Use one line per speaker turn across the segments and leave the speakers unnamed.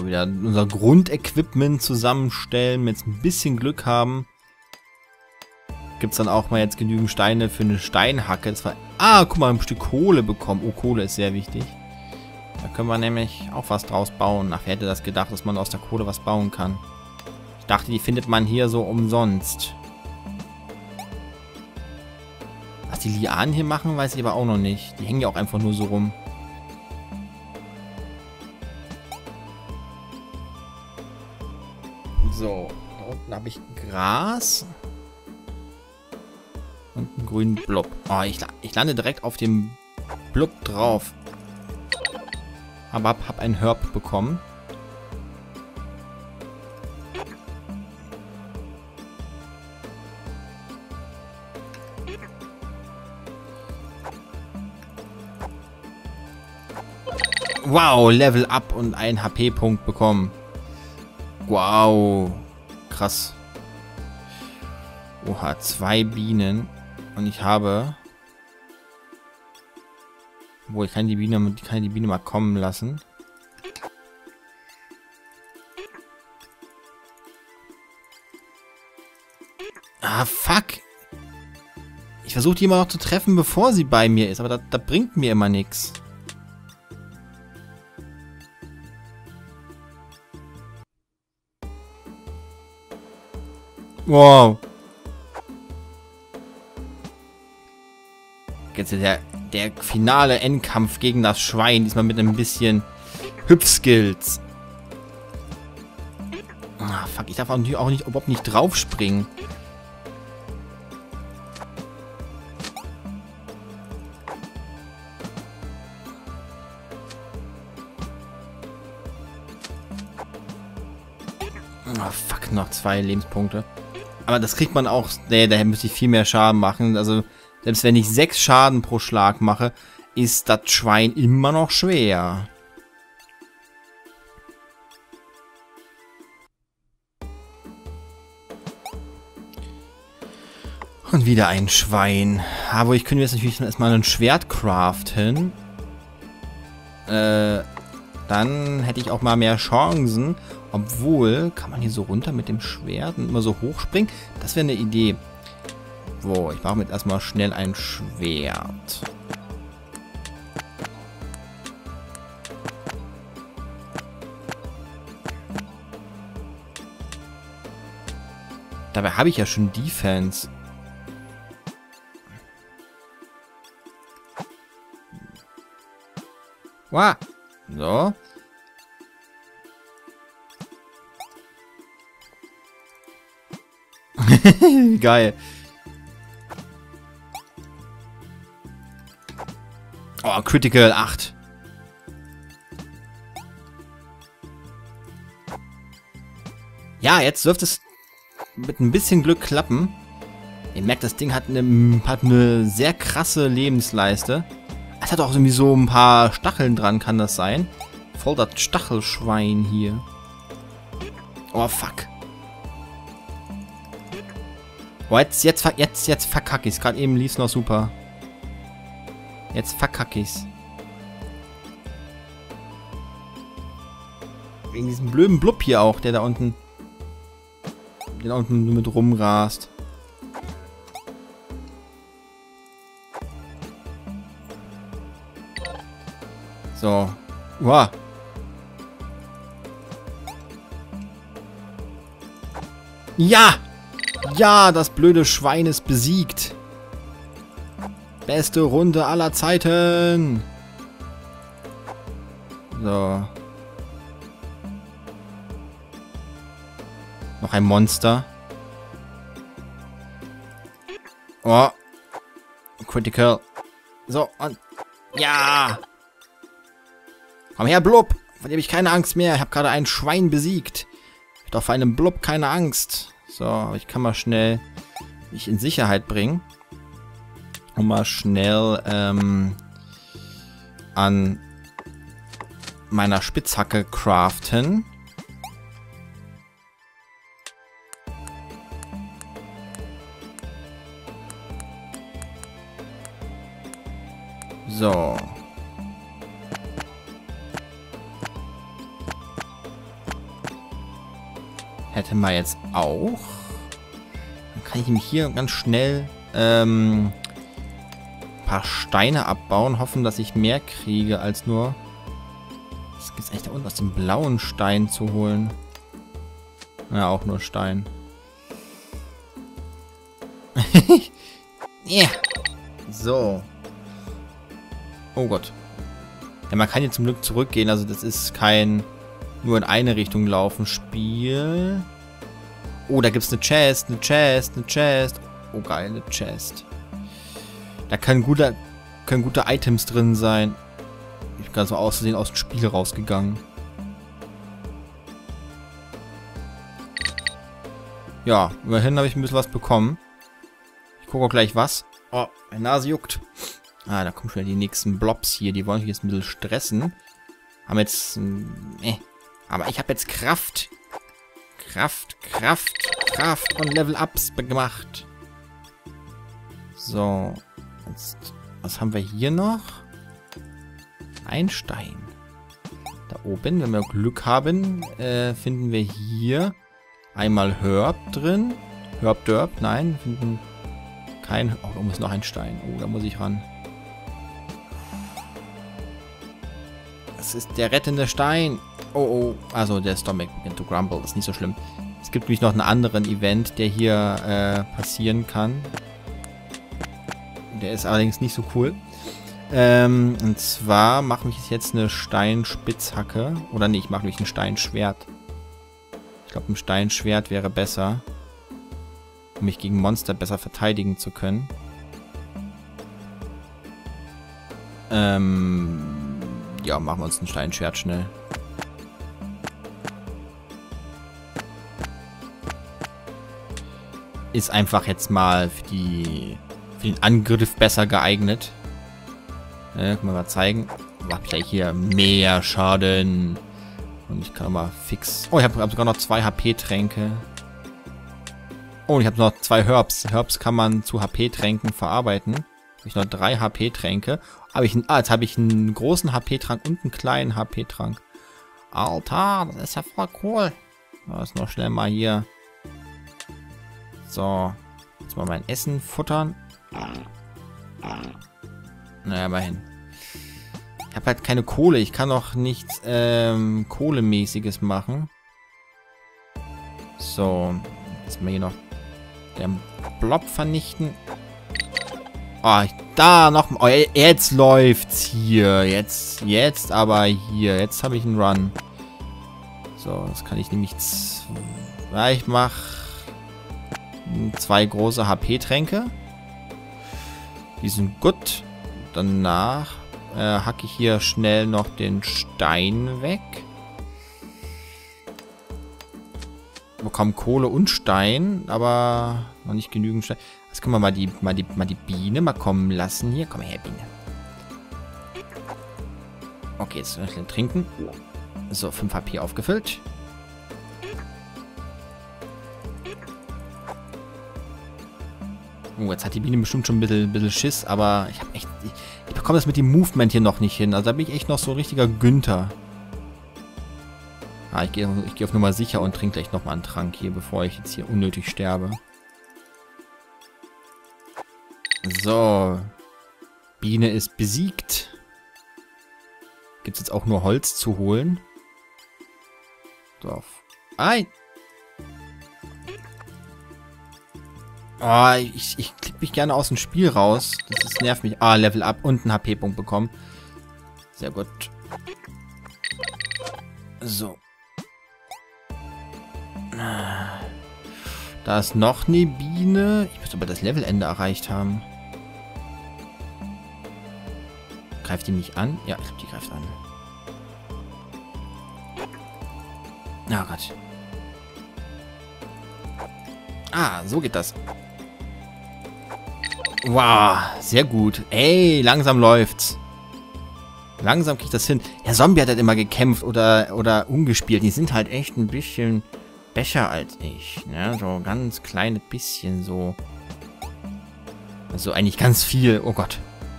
So, wieder unser Grundequipment zusammenstellen. Wenn wir jetzt ein bisschen Glück haben, gibt es dann auch mal jetzt genügend Steine für eine Steinhacke. Das war, guck mal, ein Stück Kohle bekommen. Oh, Kohle ist sehr wichtig. Da können wir nämlich auch was draus bauen. Ach, wer hätte das gedacht, dass man aus der Kohle was bauen kann? Ich dachte, die findet man hier so umsonst. Was die Lianen hier machen, weiß ich aber auch noch nicht. Die hängen ja auch einfach nur so rum. So, da unten habe ich Gras. Und einen grünen Blob. Oh, ich lande direkt auf dem Blob drauf. Aber hab einen Herb bekommen. Wow, Level Up und einen HP-Punkt bekommen. Wow. Krass. Oha, 2 Bienen. Und ich habe... Obwohl, ich kann die Biene mal kommen lassen. Ah, fuck. Ich versuche die immer noch zu treffen, bevor sie bei mir ist. Aber das bringt mir immer nichts. Wow. Jetzt ist der finale Endkampf gegen das Schwein. Diesmal mit ein bisschen Hüpfskills. Ah, fuck. Ich darf auch überhaupt nicht draufspringen. Ah, fuck. Noch 2 Lebenspunkte. Aber das kriegt man auch... Nee, daher müsste ich viel mehr Schaden machen. Also... Selbst wenn ich 6 Schaden pro Schlag mache, ist das Schwein immer noch schwer. Und wieder ein Schwein. Aber ich könnte jetzt natürlich erstmal ein Schwert craften. Dann hätte ich auch mal mehr Chancen. Obwohl, kann man hier so runter mit dem Schwert und immer so hochspringen? Das wäre eine Idee. So, ich mache mir jetzt erstmal schnell ein Schwert. Dabei habe ich ja schon Defense. Wow. So. Geil. Oh, Critical 8. Ja, jetzt dürfte es mit ein bisschen Glück klappen. Ihr merkt, das Ding hat eine sehr krasse Lebensleiste. Es hat auch irgendwie so ein paar Stacheln dran, kann das sein? Voll das Stachelschwein hier. Oh, fuck. Oh, jetzt verkacke ich's. Gerade eben lief's noch super. Jetzt verkacke ich's. Wegen diesem blöden Blub hier auch, der da unten mit rumrast. So. Wow. Ja! Ja, das blöde Schwein ist besiegt. Beste Runde aller Zeiten. So. Noch ein Monster. Oh. Critical. So, und... Ja! Komm her, Blub! Von dem habe ich keine Angst mehr. Ich habe gerade ein Schwein besiegt. Ich habe doch vor einem Blub keine Angst. So, ich kann mal schnell mich in Sicherheit bringen. Und mal schnell an meiner Spitzhacke craften. So. hätte man jetzt auch. Dann kann ich nämlich hier ganz schnell ein paar Steine abbauen. Hoffen, dass ich mehr kriege als nur... Was gibt es eigentlich da unten aus dem blauen Stein zu holen? Ja, auch nur Stein. Yeah. So. Oh Gott. Ja, man kann hier zum Glück zurückgehen. Also das ist kein nur in eine Richtung laufen Spiel. Oh, da gibt es eine Chest, eine Chest, eine Chest. Oh geil, eine Chest. Da können gute Items drin sein. Ich bin gerade so auszusehen aus dem Spiel rausgegangen. Ja, immerhin habe ich ein bisschen was bekommen. Ich gucke auch gleich was. Oh, meine Nase juckt. Ah, da kommen schon die nächsten Blobs hier. Die wollen mich jetzt ein bisschen stressen. Haben jetzt... Aber ich habe jetzt Kraft. Kraft und Level-Ups gemacht. So. Jetzt, was haben wir hier noch? Ein Stein. Da oben, wenn wir Glück haben, finden wir hier einmal Herb drin. Herb, nein. Finden kein... Oh, da muss noch ein Stein. Oh, da muss ich ran. Das ist der rettende Stein. Oh. Also der Stomach beginnt to grumble. Das ist nicht so schlimm. Es gibt nämlich noch einen anderen Event, der hier passieren kann. Der ist allerdings nicht so cool. Und zwar mache ich jetzt eine Steinspitzhacke. Oder nee, ich mache mich ein Steinschwert. Ich glaube, ein Steinschwert wäre besser. Um mich gegen Monster besser verteidigen zu können. Ja, machen wir uns ein Steinschwert schnell. Ist einfach jetzt mal für den Angriff besser geeignet. Können wir mal zeigen. Macht gleich hier mehr Schaden. Und ich kann mal fix... Oh, ich habe sogar noch 2 HP-Tränke. Oh, und ich habe noch 2 Herbs. Herbs kann man zu HP-Tränken verarbeiten. Habe ich noch 3 HP-Tränke. Jetzt habe ich einen großen HP-Trank und einen kleinen HP-Trank. Alter, das ist ja voll cool. Lass noch schnell mal hier. So. Jetzt mal mein Essen futtern. Naja, mal hin. Ich habe halt keine Kohle. Ich kann auch nichts Kohlemäßiges machen. So. Jetzt mal hier noch den Blob vernichten. Oh, da noch. Oh, jetzt läuft's hier. Jetzt aber hier. Jetzt habe ich einen Run. So, das kann ich nämlich... Ich mache 2 große HP-Tränke. Die sind gut. Danach hacke ich hier schnell noch den Stein weg. Bekommen Kohle und Stein, aber noch nicht genügend Stein. Jetzt können wir mal die Biene mal kommen lassen. Hier, komm her, Biene. Okay, jetzt ein bisschen trinken. So, 5 HP aufgefüllt. Oh, jetzt hat die Biene bestimmt schon ein bisschen Schiss, aber ich habe echt... Ich bekomme das mit dem Movement hier noch nicht hin. Also da bin ich echt noch so ein richtiger Günther. Ah, ich gehe auf Nummer sicher und trinke gleich nochmal einen Trank hier, bevor ich jetzt hier unnötig sterbe. So. Biene ist besiegt. Gibt es jetzt auch nur Holz zu holen? So. Ei! Oh, ich klicke mich gerne aus dem Spiel raus. Das nervt mich. Ah, Level Up und einen HP-Punkt bekommen. Sehr gut. So. Da ist noch eine Biene. Ich muss aber das Levelende erreicht haben. Greift die mich an? Ja, ich glaube, die greift an. Oh Gott. Ah, so geht das. Wow, sehr gut. Ey, langsam läuft's. Langsam krieg ich das hin. Der Zombie hat halt immer gekämpft oder umgespielt. Die sind halt echt ein bisschen besser als ich. Ne? So ein ganz kleines bisschen so. Also eigentlich ganz viel. Oh Gott.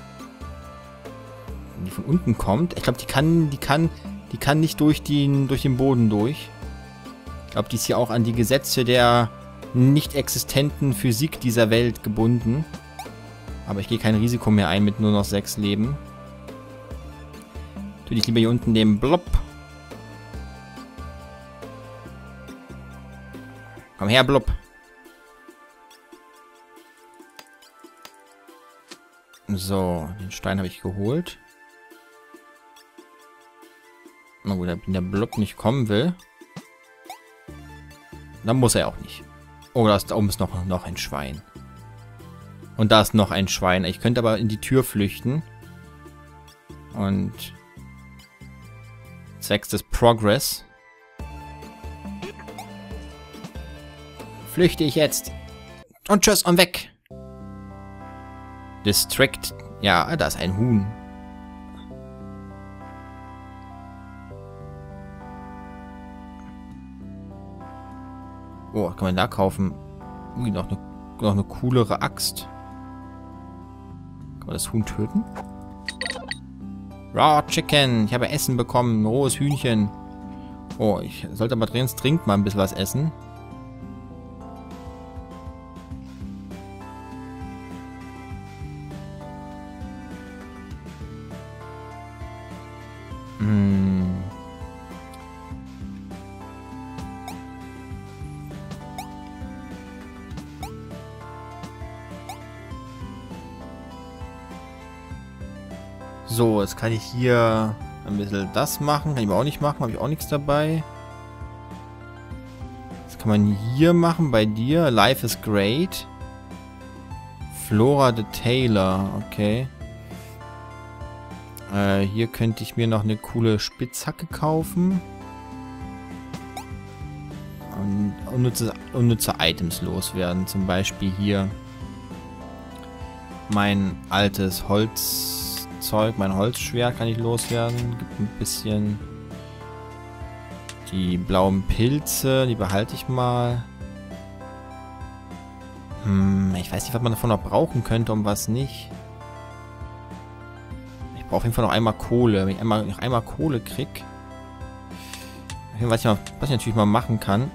Wenn die von unten kommt. Ich glaube, die kann nicht durch den Boden durch. Ich glaube, die ist hier auch an die Gesetze der nicht existenten Physik dieser Welt gebunden. Aber ich gehe kein Risiko mehr ein mit nur noch 6 Leben. Tue ich lieber hier unten den Blob. Komm her, Blob. So, den Stein habe ich geholt. Na gut, wenn der Blob nicht kommen will, dann muss er auch nicht. Oh, da oben ist noch ein Schwein. Und da ist noch ein Schwein. Ich könnte aber in die Tür flüchten. Und zwecks des Progress flüchte ich jetzt. Und tschüss und weg. District. Ja, da ist ein Huhn. Oh, kann man da kaufen? Ui, noch eine coolere Axt. Kann man das Huhn töten? Raw Chicken. Ich habe Essen bekommen. Ein rohes Hühnchen. Oh, ich sollte aber dringend mal ein bisschen was essen. So, jetzt kann ich hier ein bisschen das machen. Kann ich aber auch nicht machen. Habe ich auch nichts dabei. Das kann man hier machen bei dir. Life is great. Flora the Tailor. Okay. Hier könnte ich mir noch eine coole Spitzhacke kaufen. Und unnütze Items loswerden. Zum Beispiel hier mein altes Holzzeug, mein Holzschwert kann ich loswerden. Gibt ein bisschen die blauen Pilze, die behalte ich mal. Ich weiß nicht, was man davon noch brauchen könnte und was nicht. Ich brauche auf jeden Fall noch einmal Kohle. Wenn ich noch einmal Kohle kriege. Was ich natürlich mal machen kann.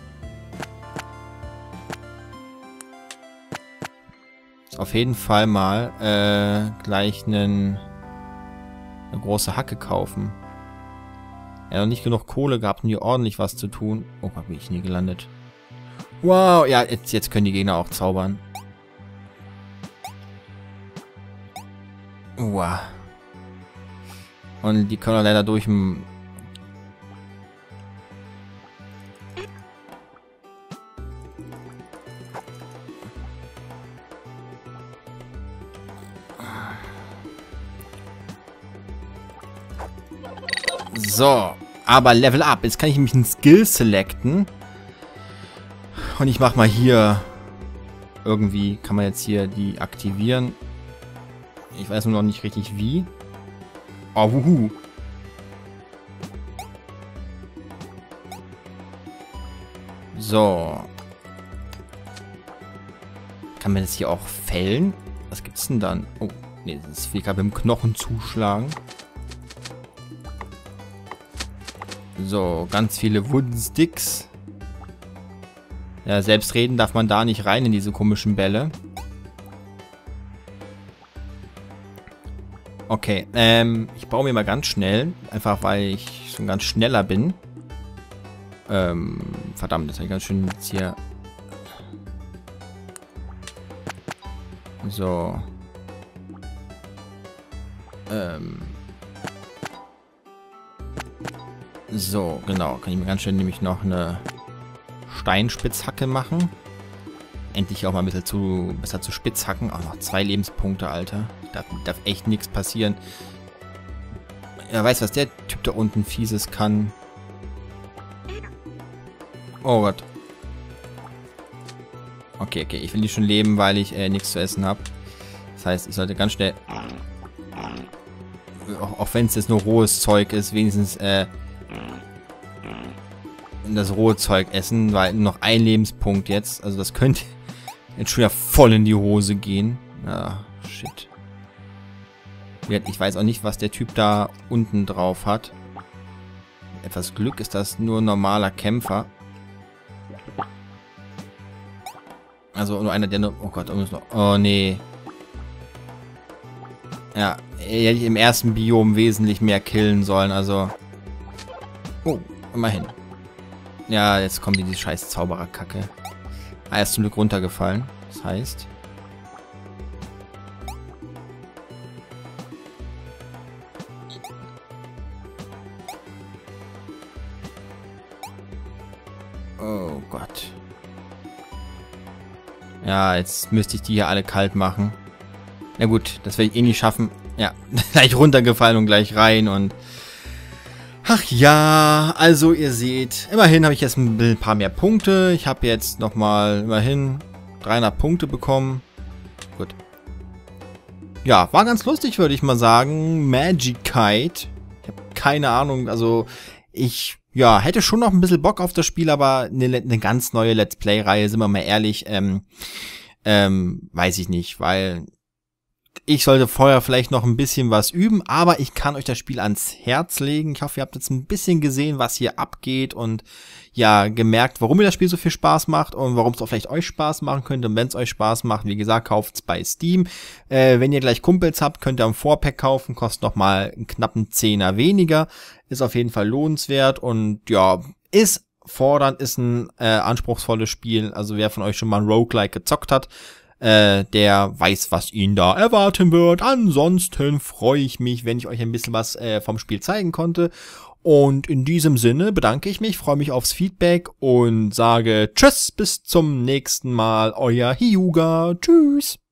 Ist auf jeden Fall mal gleich eine große Hacke kaufen. Er hat noch nicht genug Kohle gehabt, um hier ordentlich was zu tun. Oh, da bin ich nie gelandet. Wow, ja, jetzt können die Gegner auch zaubern. Wow. Und die können leider durch ein... So, aber Level Up. Jetzt kann ich mich einen Skill selecten. Und ich mach mal hier... Irgendwie kann man jetzt hier die aktivieren. Ich weiß nur noch nicht richtig wie. Oh, wuhu. So. Kann man das hier auch fällen? Was gibt's denn dann? Oh, nee, das ist wie gerade mit dem Knochen zuschlagen. So, ganz viele Wooden Sticks. Ja, selbstredend darf man da nicht rein in diese komischen Bälle. Okay, ich baue mir mal ganz schnell. Einfach, weil ich schon ganz schneller bin. Verdammt, das habe ich ganz schön jetzt hier... So. So, genau. Kann ich mir ganz schön nämlich noch eine Steinspitzhacke machen. Endlich auch mal ein bisschen besser zu Spitzhacken. Auch noch 2 Lebenspunkte, Alter. Darf echt nichts passieren. Er weiß, was der Typ da unten Fieses kann. Oh Gott. Okay, okay. Ich will nicht schon leben, weil ich nichts zu essen habe. Das heißt, ich sollte ganz schnell... Auch wenn es jetzt nur rohes Zeug ist, wenigstens das rohe Zeug essen, weil noch ein Lebenspunkt jetzt. Also das könnte jetzt schon wieder voll in die Hose gehen. Ah, shit. Ich weiß auch nicht, was der Typ da unten drauf hat. Etwas Glück ist das nur ein normaler Kämpfer. Also nur einer, der nur... Oh Gott, oh nee. Ja, hätte ich im ersten Biom wesentlich mehr killen sollen, also... Oh, immerhin. Ja, jetzt kommt diese scheiß Zaubererkacke. Er ist zum Glück runtergefallen. Das heißt... Oh Gott. Ja, jetzt müsste ich die hier alle kalt machen. Na gut, das werde ich eh nicht schaffen. Ja, gleich runtergefallen und gleich rein und... Ach ja, also ihr seht, immerhin habe ich jetzt ein paar mehr Punkte. Ich habe jetzt nochmal immerhin 300 Punkte bekommen. Gut. Ja, war ganz lustig, würde ich mal sagen. Magikite. Ich habe keine Ahnung, also ich... Ja, hätte schon noch ein bisschen Bock auf das Spiel, aber eine ganz neue Let's Play-Reihe, sind wir mal ehrlich, weiß ich nicht, weil ich sollte vorher vielleicht noch ein bisschen was üben, aber ich kann euch das Spiel ans Herz legen. Ich hoffe, ihr habt jetzt ein bisschen gesehen, was hier abgeht und ja, gemerkt, warum mir das Spiel so viel Spaß macht und warum es auch vielleicht euch Spaß machen könnte. Und wenn es euch Spaß macht, wie gesagt, kauft es bei Steam. Wenn ihr gleich Kumpels habt, könnt ihr am Vorpack kaufen, kostet nochmal einen knappen Zehner weniger. Ist auf jeden Fall lohnenswert und ja, ist fordernd, ist ein anspruchsvolles Spiel. Also wer von euch schon mal ein Roguelike gezockt hat, der weiß, was ihn da erwarten wird. Ansonsten freue ich mich, wenn ich euch ein bisschen was vom Spiel zeigen konnte. Und in diesem Sinne bedanke ich mich, freue mich aufs Feedback und sage Tschüss, bis zum nächsten Mal, euer Hyuga. Tschüss.